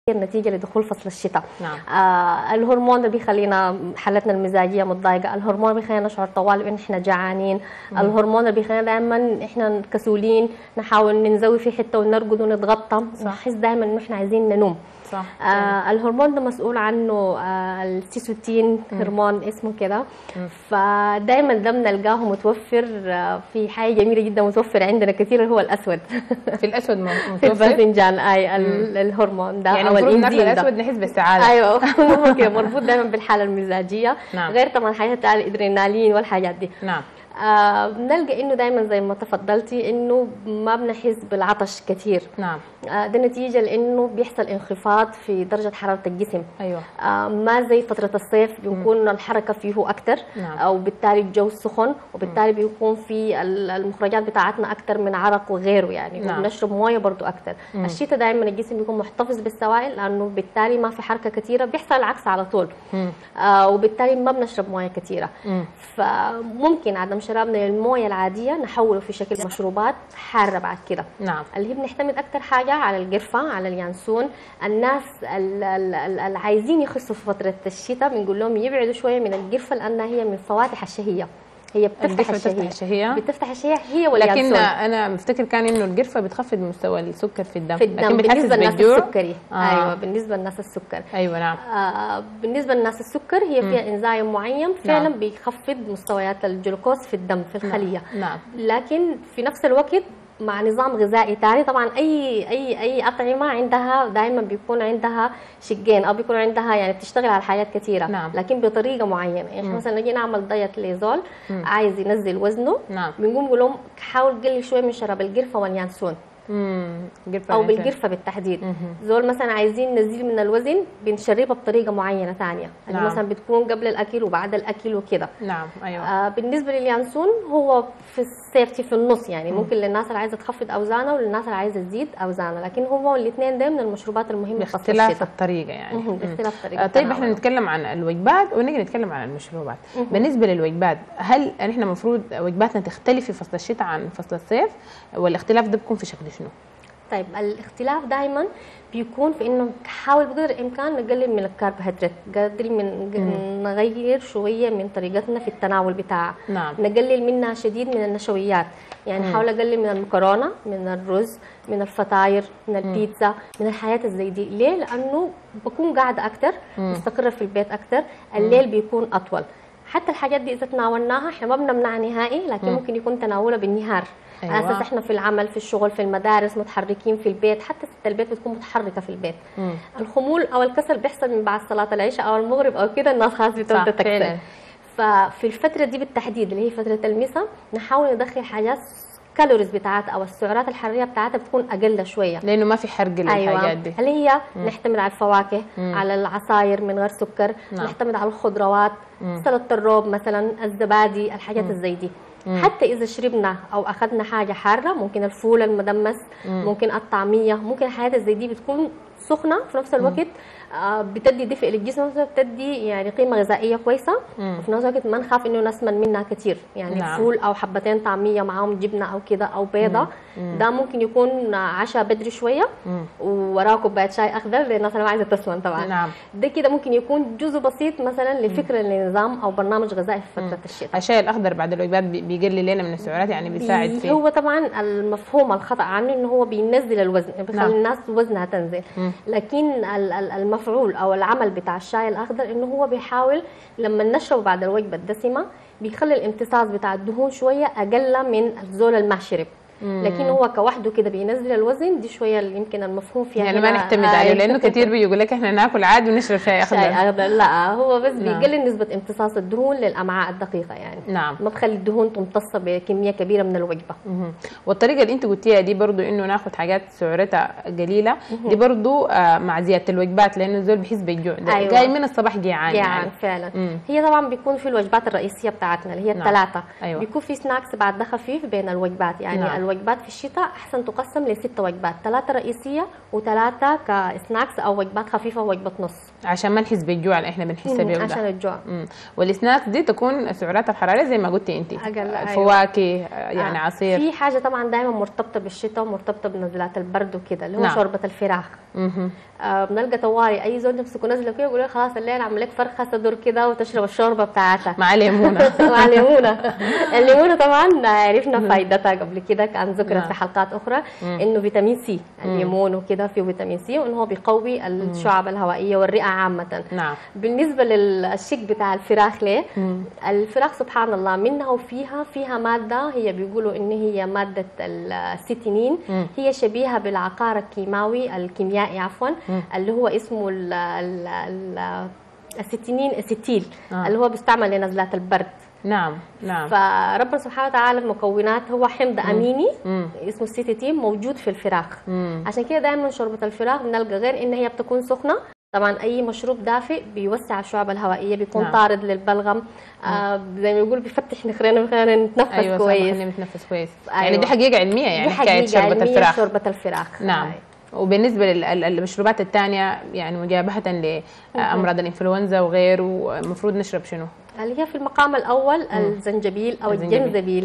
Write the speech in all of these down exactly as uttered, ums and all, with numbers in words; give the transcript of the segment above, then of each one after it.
نتيجة لدخول فصل الشتاء. نعم. آه الهرمون اللي بيخلينا حالتنا المزاجية متضايقة، الهرمون اللي بيخلينا نشعر طوال بان احنا جعانين، مم. الهرمون اللي بيخلينا دائما احنا كسولين، نحاول ننزوي في حتة ونرقد ونتغطى، نحس دائما انه احنا عايزين ننوم. صح. آه الهرمون ده مسؤول عنه آه السيتوتين، هرمون اسمه كده. فدايما ده بنلقاه متوفر آه في حاجه جميله جدا متوفر عندنا كثير، هو الاسود. في الاسود متوفر في الباذنجان. اي الهرمون ده يعني او المفروض ناكل الاسود نحس بالسعاده. ايوه هو كده مربوط دايما بالحاله المزاجيه. نعم. غير طبعا حاجات الادرينالين والحاجات دي. نعم. آه بنلقى انه دائما زي ما تفضلتي انه ما بنحس بالعطش كثير. نعم. آه ده نتيجه لانه بيحصل انخفاض في درجه حراره الجسم. ايوه. آه ما زي فتره الصيف بيكون الحركه فيه اكثر. نعم. او بالتالي الجو سخن، وبالتالي بيكون في المخرجات بتاعتنا اكثر من عرق وغيره يعني. نعم. وبنشرب مويه برضه اكثر. الشتاء دائما الجسم بيكون محتفظ بالسوائل لانه بالتالي ما في حركه كثيره، بيحصل العكس على طول. آه وبالتالي ما بنشرب مويه كثيره. فممكن عدم شرابنا للمويه العاديه نحوله في شكل مشروبات حاره بعد كده. نعم. اللي هي بنعتمد اكثر حاجه على القرفه، على اليانسون. الناس اللي عايزين يخسوا في فتره الشتاء بنقول لهم يبعدوا شويه من القرفه لانها هي من فواتح الشهيه، هي بتفتح الشهيه. الشهيه بتفتح الشهيه هي واليانسون. لكن انا بفتكر كان انه القرفه بتخفض مستوى السكر في الدم، في الدم لكن بالنسبه للناس السكري. آه. ايوه بالنسبه للناس السكر. ايوه نعم. آه بالنسبه للناس السكر هي فيها انزيم معين فعلا نعم. بيخفض مستويات الجلوكوز في الدم في الخليه. نعم. لكن في نفس الوقت مع نظام غذائي ثاني، طبعا اي اي اي اطعمه عندها دائما بيكون عندها شقين او بيكون عندها يعني بتشتغل على حاجات كثيره. نعم. لكن بطريقه معينه. يعني مثلا نجي نعمل دايت ليزول عايز ينزل وزنه. نعم. بنقوم نقول لهم حاول قلل شويه من شراب القرفه واليانسون. امم او بالقرفه بالتحديد. مم. زول مثلا عايزين نزيل من الوزن بنشربها بطريقه معينه ثانيه. نعم. يعني مثلا بتكون قبل الاكل وبعد الاكل وكده. نعم. ايوه. آه بالنسبه لليانسون هو في السيفتي في النص يعني. مم. ممكن للناس اللي عايزه تخفض اوزانها وللناس اللي عايزه تزيد اوزانها، لكن هو الاثنين ده من المشروبات المهمه باختلاف الطريقه يعني. باختلاف الطريقه. آه طيب احنا نتكلم عن الوجبات ونيجي نتكلم عن المشروبات. مم. بالنسبه للوجبات هل احنا المفروض وجباتنا تختلف في فصل الشتاء عن فصل الصيف، والاختلاف ده بيكون في شكل شنو؟ طيب الاختلاف دائما بيكون في انه نحاول بقدر الامكان نقلل من الكربوهيدرات، قدر من نغير شويه من طريقتنا في التناول بتاعها. نعم. نقلل منها شديد من النشويات، يعني نحاول اقلل من المكرونه، من الرز، من الفطاير، من البيتزا، من الحياه الزي دي. ليه؟ لانه بكون قاعده اكثر، مستقره في البيت اكثر، الليل بيكون اطول. حتى الحاجات دي اذا تناولناها احنا ما بنمنعها نهائي، لكن مم. ممكن يكون تناولها بالنهار. أيوة. على اساس احنا في العمل في الشغل في المدارس متحركين في البيت، حتى ست البيت بتكون متحركه في البيت. مم. الخمول او الكسل بيحصل من بعد صلاه العشاء او المغرب او كده، الناس خلاص بتبدا تكسل. ففي الفتره دي بالتحديد اللي هي فتره المساء نحاول ندخل حاجات الكالوريز بتاعتها او السعرات الحراريه بتاعتها بتكون اقل شويه، لانه ما في حرق للحاجات أيوة. دي. اللي هي مم. نعتمد على الفواكه، مم. على العصاير من غير سكر. نعم. نعتمد على الخضروات، سلطه الروب مثلا، الزبادي، الحاجات الزي دي. مم. حتى اذا شربنا او اخذنا حاجه حاره، ممكن الفول المدمس، مم. ممكن الطعميه، ممكن الحاجات الزي دي بتكون سخنه في نفس الوقت. آه بتدي دفء للجسم، بتدي يعني قيمه غذائيه كويسه. مم. وفي نفس الوقت ما نخاف انه نسمن منها كثير يعني. نعم. فول او حبتين طعميه معاهم جبنه او كده او بيضه. مم. ده ممكن يكون عشاء بدري شويه، مم. ووراه كوبايه شاي اخضر للناس اللي ما عايزه تسمن طبعا. نعم. ده كده ممكن يكون جزء بسيط مثلا لفكره لنظام او برنامج غذائي في فتره الشتاء. الشاي الاخضر بعد الوجبات بيقلل لنا من السعرات يعني، بيساعد فيه. هو طبعا المفهوم الخطا عنه انه هو بينزل الوزن، بيخلي نعم. الناس وزنها تنزل. مم. لكن المفعول او العمل بتاع الشاي الاخضر انه هو بيحاول لما نشربه بعد الوجبه الدسمه بيخلي الامتصاص بتاع الدهون شويه اقل من الزول اللي ما شرب. لكن هو كوحده كده بينزل الوزن، دي شويه اللي يمكن المفهوم فيها يعني ما نعتمد عليه، لانه كثير بيقول لك احنا ناكل عادي ونشرب شاي اخضر. شاي اخضر لا، هو بس نعم. بيقلل نسبه امتصاص الدهون للامعاء الدقيقه يعني. نعم. ما بخلي الدهون تمتص بكميه كبيره من الوجبه. مه. والطريقه اللي انت قلتيها دي برضو انه ناخذ حاجات سعرتها قليله، مه. دي برضو آه مع زياده الوجبات، لانه الزول بيحس بالجوع. أيوة. جاي من الصباح جيعان جيعان يعني. فعلا. مه. هي طبعا بيكون في الوجبات الرئيسيه بتاعتنا اللي هي الثلاثه. نعم. أيوة. بيكون في سناكس بعد ده خفيف بين الوجبات يعني. نعم. الوجبات في الشتاء احسن تقسم لست وجبات، ثلاثه رئيسيه وثلاثه كسناكس او وجبات خفيفه ووجبه نص، عشان ما نحس بالجوع اللي احنا بنحس بيه ده. عشان الجوع. امم والسناكس دي تكون سعرات الحراريه زي ما قلتي انت، أقل. فواكه يعني آه. عصير. في حاجه طبعا دائما مرتبطه بالشتاء ومرتبطه بنزلات البرد وكده، اللي هو نعم. شوربه الفراخ. اها آه بنلقى طوارئ اي زول نفسه نازله كده يقول لك خلاص الليل اعمل لك فرخه صدر كده وتشرب الشوربه بتاعتها مع ليمونه. مع ليمونه. الليمونه طبعا عرفنا فائدتها قبل كده، كان ذكرت نعم. في حلقات اخرى انه فيتامين سي، الليمون وكده فيه فيتامين سي، وانه هو بيقوي الشعب الهوائيه والرئه عامه. نعم. بالنسبه للشق بتاع الفراخ ليه؟ الفراخ سبحان الله منها وفيها فيها ماده هي بيقولوا ان هي ماده السيتينين، هي شبيهه بالعقار الكيماوي الكيميائي عفوا اللي هو اسمه ال ال ال السيتينين اسيتيل آه. اللي هو بيستعمل لنزلات البرد. نعم نعم. فربنا سبحانه وتعالى المكونات هو حمض مم. اميني مم. اسمه السيتيتين موجود في الفراخ. مم. عشان كده دائما شوربه الفراخ بنلقى غير ان هي بتكون سخنه، طبعا اي مشروب دافئ بيوسع الشعب الهوائيه، بيكون نعم. طارد للبلغم، آه زي ما بيقول بيفتح نخرنا وخلينا نتنفس أيوة كويس. ايوه نتنفس كويس. أيوة. يعني دي حقيقه علميه، يعني دي حكايه حقيقة شوربه علمية الفراخ. شوربه الفراخ. نعم. آه. وبالنسبه للمشروبات الثانيه يعني مجابهه لامراض الانفلونزا وغيره، المفروض نشرب شنو؟ اللي هي في المقام الاول مم. الزنجبيل او الجنزبيل, الجنزبيل.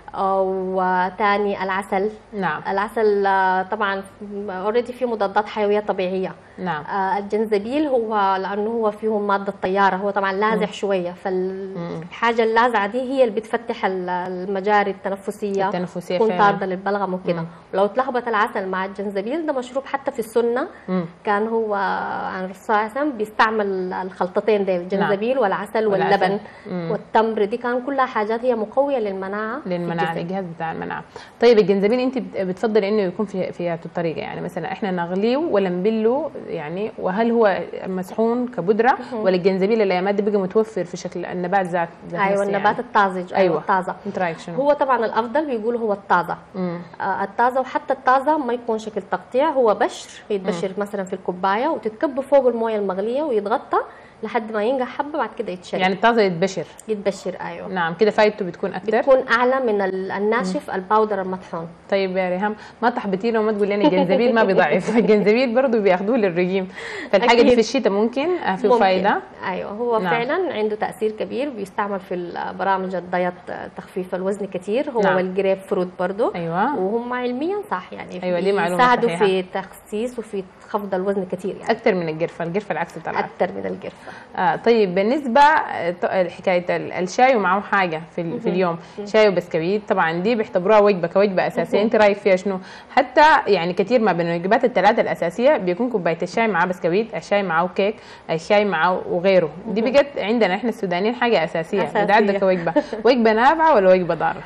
وثاني العسل. نعم. العسل طبعا اوريدي فيه مضادات حيويه طبيعيه. نعم. آه الجنزبيل هو لانه هو فيه ماده طياره، هو طبعا لازع مم. شويه، فالحاجه اللاذعه دي هي اللي بتفتح المجاري التنفسيه التنفسيه تكون طارده للبلغم وكده. ولو تلخبط العسل مع الجنزبيل، ده مشروب حتى في السنه مم. كان هو عن الرسول صلى الله عليه وسلم بيستعمل الخلطتين دي، الجنزبيل نعم. والعسل واللبن مم. والتمر، دي كان كلها حاجات هي مقويه للمناعه للمناعه للجهاز بتاع المناعه. طيب الجنزبيل انت بتفضلي انه يكون في في الطريقه، يعني مثلا احنا نغليه ولا نبله يعني، وهل هو مسحون كبودره ولا الجنزبيل الايامات دي بقى متوفر في شكل النبات ذات ايوه النبات يعني. الطازج. ايوه, أيوة. الطازه. هو طبعا الافضل بيقولوا هو الطازه. آه الطازه، وحتى الطازه ما يكون شكل تقطيع، هو بشر يتبشر مم. مثلا في الكوبايه وتتكب فوق المويه المغليه ويتغطى لحد ما ينقع حبه، بعد كده يتشرب. يعني الطازه يتبشر يتبشر ايوه. نعم. كده فايدته بتكون اكثر، بتكون اعلى من الناشف مم. الباودر المطحون. طيب يا ريهام ما تحبطي له وما تقول لنا الجنزبيل ما بيضعف. الجنزبيل برضه بياخذوه للرجيم، فالحاجه دي في الشتاء ممكن فيه فايده. ايوه هو نعم. فعلا عنده تاثير كبير، بيستعمل في برامج الدايت تخفيف الوزن كثير، هو نعم. والجريب فروت برضه. ايوه وهم علميا صح يعني. ايوه دي معلومه يساعدوا صحيحة. في تخسيس وفي خفض الوزن كثير يعني. اكثر من القرفه، القرفه العكس طلع اكثر من القرفه. آه طيب بالنسبه حكايه الشاي ومعه حاجه في, في اليوم، شاي وبسكويت، طبعا دي بيعتبروها وجبه كوجبه اساسيه، انت رايك فيها شنو؟ حتى يعني كثير ما بين الوجبات الثلاثه الاساسيه بيكون كوبايه الشاي معاه بسكويت، الشاي معاه كيك، الشاي معاه وغيره، دي بقت عندنا احنا السودانيين حاجه اساسيه، بتعد كوجبه. وجبه نافعه ولا وجبه ضاره؟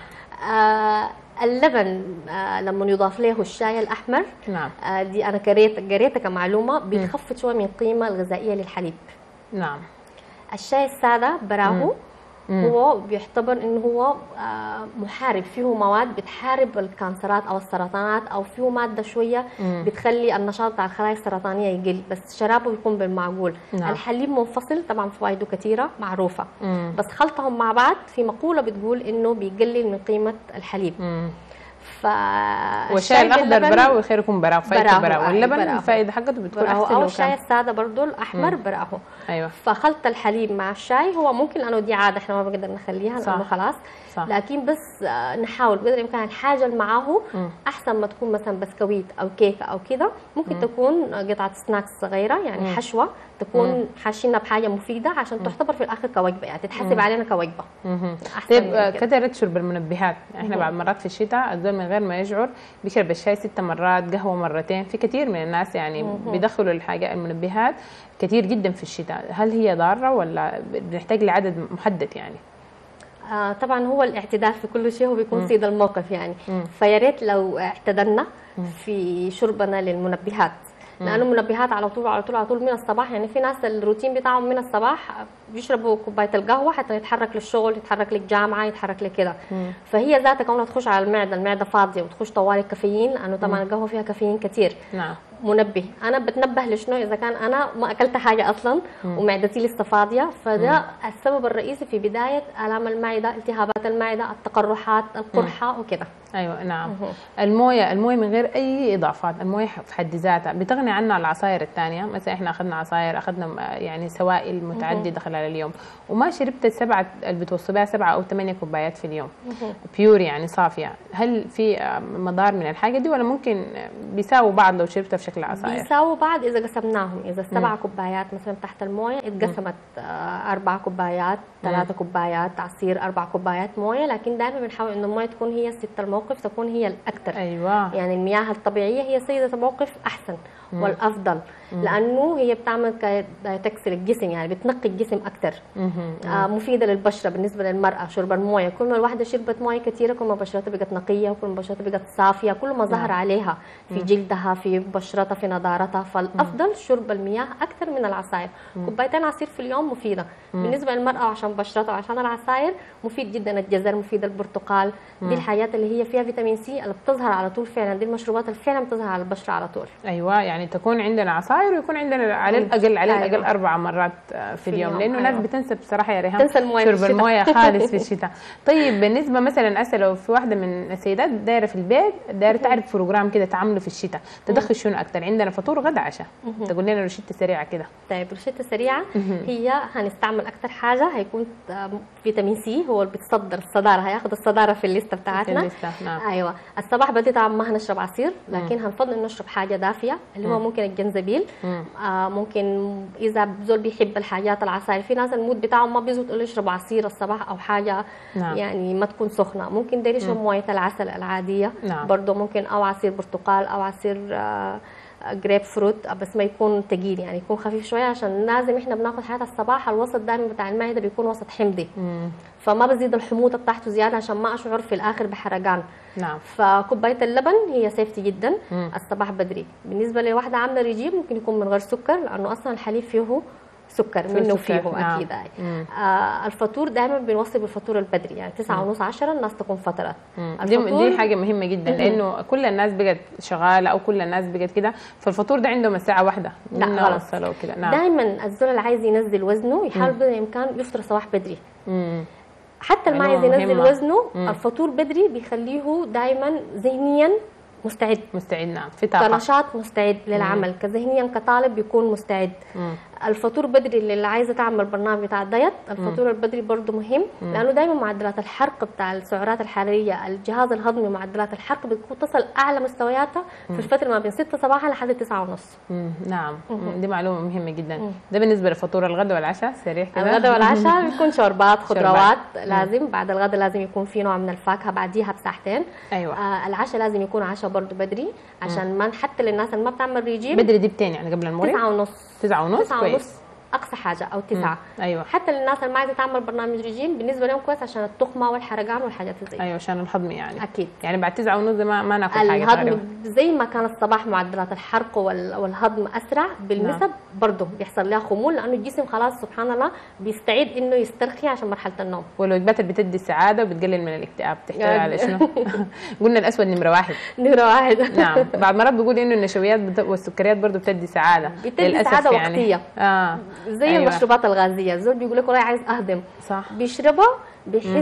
آه اللبن آه لما يضاف له الشاي الاحمر نعم. آه دي انا قريت قريتها كمعلومه بيخفض شويه من القيمه الغذائيه للحليب. نعم. الشاي الساده براهو مم. هو بيعتبر انه هو محارب، فيه مواد بتحارب الكانسرات او السرطانات، او فيه ماده شويه مم. بتخلي النشاط بتاع الخلايا السرطانيه يقل، بس شرابه بيكون بالمعقول. نعم. الحليب منفصل طبعا فوائده كثيره معروفه مم. بس خلطهم مع بعض في مقوله بتقول انه بيقلل من قيمه الحليب. مم. ف والشاي الاخضر براو خير يكون براو، فايده براو، واللبن الفائده حقته بتكون احسن. او الشاي الساده برضه الاحمر براو. ايوه. فخلط الحليب مع الشاي هو ممكن لانه دي عاده احنا ما بنقدر نخليها لانه خلاص صح. لكن بس نحاول بقدر الامكان الحاجه اللي معاه احسن ما تكون مثلا بسكويت او كيكه او كده، ممكن مم. تكون قطعه سناكس صغيره يعني مم. حشوه تكون حاشينها بحاجه مفيده عشان مم. تعتبر في الاخر كوجبه، يعني تتحسب مم. علينا كوجبه. طيب كثرة شرب المنبهات، احنا بعض مرات في الشتاء الزول من غير ما يشعر بيشرب الشاي ست مرات، قهوه مرتين، في كثير من الناس يعني مم. بيدخلوا الحاجه المنبهات كثير جدا في الشتاء، هل هي ضاره ولا بنحتاج لعدد محدد يعني؟ آه طبعا هو الاعتدال في كل شيء هو بيكون سيد الموقف يعني، فيا ريت لو اعتدلنا في شربنا للمنبهات، لانه المنبهات على طول على طول على طول من الصباح، يعني في ناس الروتين بتاعهم من الصباح بيشربوا كوبايه القهوه حتى يتحرك للشغل، يتحرك للجامعه، يتحرك لكده، فهي ذاتها كونها تخش على المعده، المعده فاضيه وتخش طوال الكافيين، لانه طبعا القهوه فيها كافيين كثير. نعم. منبه. انا بتنبه لشنو؟ اذا كان انا ما اكلت حاجه اصلا مم. ومعدتي لسه فاضيه، فده مم. السبب الرئيسي في بدايه الام المعده، التهابات المعده، التقرحات، القرحه وكده. ايوه نعم. مهم. المويه المويه من غير اي اضافات، المويه في حد ذاتها بتغني عنها العصاير الثانيه. مثلا احنا اخذنا عصاير، اخذنا يعني سوائل متعدده خلال اليوم، وما شربت السبعه اللي بتوصي بها سبعه او ثمانيه كوبايات في اليوم مهم. بيور يعني صافيه. هل في مضار من الحاجه دي، ولا ممكن بيساووا بعض لو شربتها في شكل عصاير؟ بيساووا بعض اذا قسمناهم. اذا السبع كوبايات مثلا تحت المويه اتقسمت آه، اربع كوبايات، ثلاثه كوبايات عصير، اربع كوبايات مويه، لكن دائما بنحاول انه المويه تكون هي ست الموقف، تكون هي الاكثر. ايوه يعني المياه الطبيعيه هي سيده الموقف احسن مم. والافضل، مم. لانه هي بتعمل تكسر الجسم، يعني بتنقي الجسم اكثر. آه مفيده للبشره. بالنسبه للمراه شرب المويه، كل ما الواحده شربت مويه كثيره كل ما بشرتها بقت نقيه، وكل ما بشرتها بقت صافيه، كل ما ظهر نعم. عليها في جلدها، في بشرتها، في نضارتها. فالافضل شرب المياه اكثر من العصاير. كوبايتين عصير في اليوم مفيده. مم. بالنسبه للمراه عشان بشرتها وعشان العصاير مفيد جدا الجزر، مفيد البرتقال. مم. دي الحاجات اللي هي فيها فيتامين سي اللي بتظهر على طول فعلا. دي المشروبات اللي فعلا بتظهر على البشره على طول. ايوه يعني تكون عندنا عصاير ويكون عندنا على الاقل على الاقل أيوة. اربع مرات في اليوم، اليوم. لانه الناس أيوة. بتنسى بصراحه يا ريهام تنسى المويه شرب المويه خالص في الشتاء. طيب بالنسبه مثلا اسال لو في واحده من السيدات دايره في البيت دايره تعرف بروجرام كده تعمله في الشتاء، تدخل شنو اكثر؟ عندنا فطور غدا عشاء، تقول لنا روشته سريعه كده. طيب روشته سريعه هي هنستعمل اكثر حاجه هيكون فيتامين سي، هو اللي بيتصدر الصداره، هياخد الصداره في الليسته بتاعتنا. في الليسته نعم. ايوه الصباح بدري طبعا ما هنشرب عصير، لكن هنفضل انه نشرب حاجه دافيه اللي هو ممكن الجنزبيل. آه ممكن اذا زول بيحب الحاجات العصاير، في ناس المود بتاعهم ما بيزبط يقول يشرب عصير الصباح او حاجه نعم. يعني ما تكون سخنه، ممكن داير يشرب مويه العسل العاديه. نعم. برضه ممكن او عصير برتقال او عصير آه جريب فروت، بس ما يكون ثقيل، يعني يكون خفيف شويه، عشان لازم احنا بناخد حاجات الصباح الوسط دائما بتاع المعده بيكون وسط حمضي. مم. فما بزيد الحموضه بتاعته زياده عشان ما اشعر في الاخر بحرقان. نعم. فكوبايه اللبن هي سيفتي جدا مم. الصباح بدري. بالنسبه لواحده عامله ريجيم ممكن يكون من غير سكر، لانه اصلا الحليب فيه سكر منه فيه. نعم. اكيد آه الفطور دائما بنوصي بالفطور البدري، يعني تسعة ونص عشرة الناس تكون فطرت. دي, دي حاجه مهمه جدا، لانه كل الناس بقت شغاله او كل الناس بقت كده، فالفطور ده عندهم الساعه واحدة. لا غلط كده. نعم. دائما الزول اللي عايز ينزل وزنه يحاول بقدر الامكان يفطر صباح بدري. مم. حتى اللي ما عايز ينزل مهمة. وزنه مم. الفطور بدري بيخليه دائما ذهنيا مستعد. مستعد نعم، في طاقه، كنشاط مستعد للعمل، كذهنيا كطالب بيكون مستعد. مم. الفطور بدري اللي عايزه تعمل برنامج بتاع الدايت، الفطور البدري برضه مهم، مم. لانه دائما معدلات الحرق بتاع السعرات الحراريه، الجهاز الهضمي معدلات الحرق بتكون تصل اعلى مستوياتها في الفتره ما بين ستة صباحا لحد تسعة ونص. مم. نعم. مم. دي معلومه مهمه جدا. مم. ده بالنسبه لفطور الغداء والعشاء سريع كده. الغداء والعشاء بيكون شوربات خضروات. شوربات. لازم بعد الغداء لازم يكون في نوع من الفاكهه بعديها بساعتين. ايوه. آه العشاء لازم يكون عشاء برضه بدري، عشان ما حتى للناس اللي ما بتعمل ريجيم. بدري دي بتين يعني قبل المغرب تسعة ونص. تسعة ونص تسعة كويس. ونص اقصى حاجه او تسعة. مم. ايوه. حتى للناس اللي ما عايزه تعمل برنامج رجيم بالنسبه لهم كويس، عشان التخمه والحرقان والحاجات زي. ايوه عشان الهضم يعني. اكيد. يعني بعد تسعة ونص ما ما ناكل حاجه الهضم تقريبا. زي ما كان الصباح معدلات الحرق والهضم اسرع بالنسب. نعم. برضه بيحصل لها خمول، لانه الجسم خلاص سبحان الله بيستعد انه يسترخي عشان مرحله النوم. والوجبات اللي بتدي السعاده وبتقلل من الاكتئاب تحتوي على شنو؟ قلنا الاسود نمره واحد. نمره واحد. نعم. بعض مرات بيقول انه النشويات بت... والسكريات برضه بتدي سعاده. بتدي سعاده يعني. وقتيه. اه زي أيوة. المشروبات الغازيه، الزول بيقول لك والله عايز اهضم، صح، بيشربها بيحس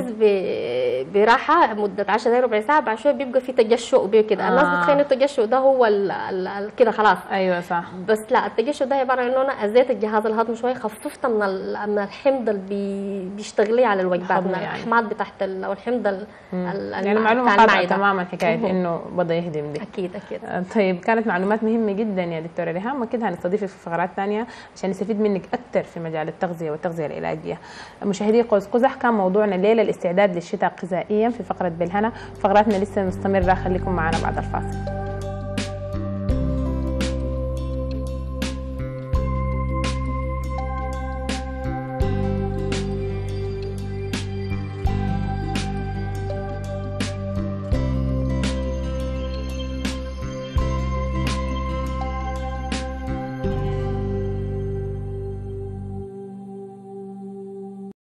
براحه مده عشر دقائق ربع ساعه، بعد شويه بيبقى في تجشؤ وكده. آه. الناس بتخيل التجشؤ ده هو كده خلاص. ايوه صح. بس لا، التجشؤ ده عباره عن انه انا اذيت الجهاز الهضمي شويه، خففت من من الحمض اللي بي بيشتغل على الوجبات، من يعني. الاحماض بتاعت او الحمض ال يعني معلومه خاطئه تماما حكايه انه بدا يهدم دي. اكيد اكيد. طيب كانت معلومات مهمه جدا يا دكتوره ريهام، واكيد هنستضيفك في فقرات ثانيه عشان نستفيد منك اكثر في مجال التغذيه والتغذيه العلاجيه. مشاهدي قوس قزح، كان موضوعنا الليله الاستعداد للشتاء غذائيا في فقره بالهنا. فقراتنا لسه مستمره، خليكم معنا بعد الفاصل.